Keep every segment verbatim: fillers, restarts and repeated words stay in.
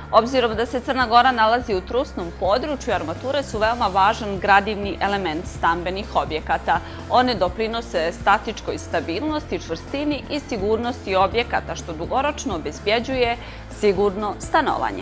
Obzirom da se Crna Gora nalazi u trusnom području, armature su veoma važan gradivni element stambenih objekata. One doprinose statičkoj stabilnosti, čvrstini i sigurnosti objekata, što dugoročno obezbjeđuje sigurno stanovanje.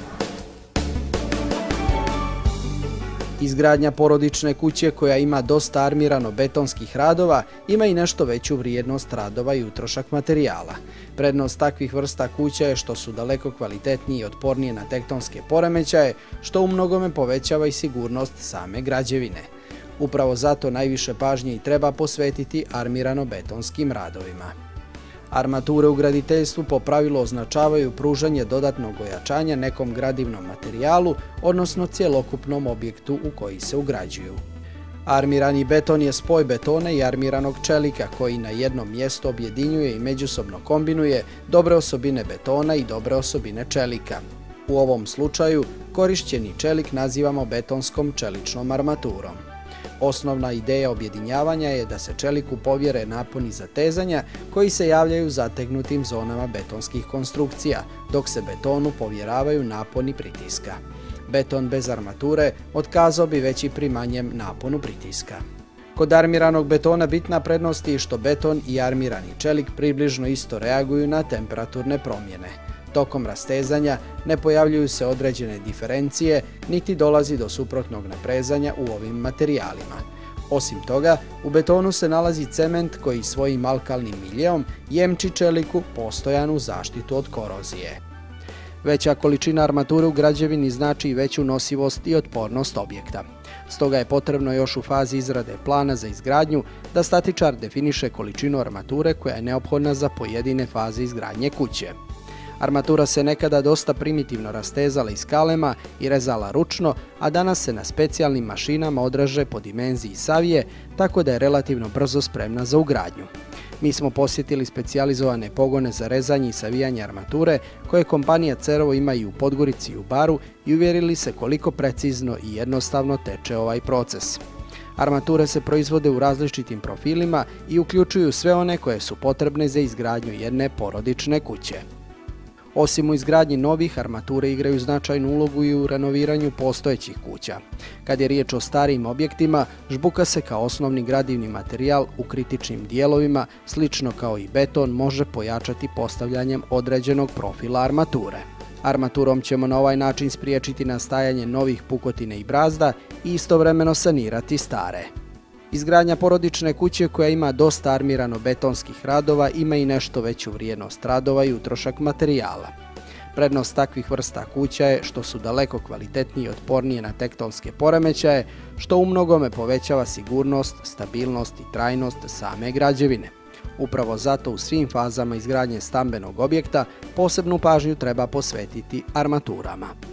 Izgradnja porodične kuće koja ima dosta armirano-betonskih radova ima i nešto veću vrijednost radova i utrošak materijala. Prednost takvih vrsta kuća je što su daleko kvalitetnije i otpornije na tektonske poremećaje, što u mnogome povećava i sigurnost same građevine. Upravo zato najviše pažnje i treba posvetiti armirano-betonskim radovima. Armature u graditeljstvu po pravilu označavaju pružanje dodatnog ojačanja nekom gradivnom materijalu, odnosno cjelokupnom objektu u koji se ugrađuju. Armirani beton je spoj betona i armiranog čelika koji na jednom mjestu objedinjuje i međusobno kombinuje dobre osobine betona i dobre osobine čelika. U ovom slučaju korišćeni čelik nazivamo betonskom čeličnom armaturom. Osnovna ideja objedinjavanja je da se čeliku povjere naponi zatezanja koji se javljaju zategnutim zonama betonskih konstrukcija, dok se betonu povjeravaju naponi pritiska. Beton bez armature otkazao bi već i pri manjem naponu pritiska. Kod armiranog betona bitna prednost je što beton i armirani čelik približno isto reaguju na temperaturne promjene. Tokom rastezanja ne pojavljuju se određene diferencije, niti dolazi do suprotnog naprezanja u ovim materijalima. Osim toga, u betonu se nalazi cement koji svojim alkalnim miljeom jemči čeliku postojanu zaštitu od korozije. Veća količina armature u građevini znači i veću nosivost i otpornost objekta. Stoga je potrebno još u fazi izrade plana za izgradnju da statičar definiše količinu armature koja je neophodna za pojedine faze izgradnje kuće. Armatura se nekada dosta primitivno rastezala iz kalema i rezala ručno, a danas se na specijalnim mašinama odreže po dimenziji savije, tako da je relativno brzo spremna za ugradnju. Mi smo posjetili specijalizovane pogone za rezanje i savijanje armature koje kompanija Cerovo ima i u Podgorici i u Baru i uvjerili se koliko precizno i jednostavno teče ovaj proces. Armature se proizvode u različitim profilima i uključuju sve one koje su potrebne za izgradnju jedne porodične kuće. Osim u izgradnji novih, armature igraju značajnu ulogu i u renoviranju postojećih kuća. Kad je riječ o starijim objektima, žbuka se kao osnovni gradivni materijal u kritičnim dijelovima, slično kao i beton, može pojačati postavljanjem određenog profila armature. Armaturom ćemo na ovaj način spriječiti nastajanje novih pukotine i brazda i istovremeno sanirati stare. Izgradnja porodične kuće koja ima dosta armirano-betonskih radova ima i nešto veću vrijednost radova i utrošak materijala. Prednost takvih vrsta kuća je što su daleko kvalitetnije i otpornije na tektonske poremećaje, što u mnogome povećava sigurnost, stabilnost i trajnost same građevine. Upravo zato u svim fazama izgradnje stambenog objekta posebnu pažnju treba posvetiti armaturama.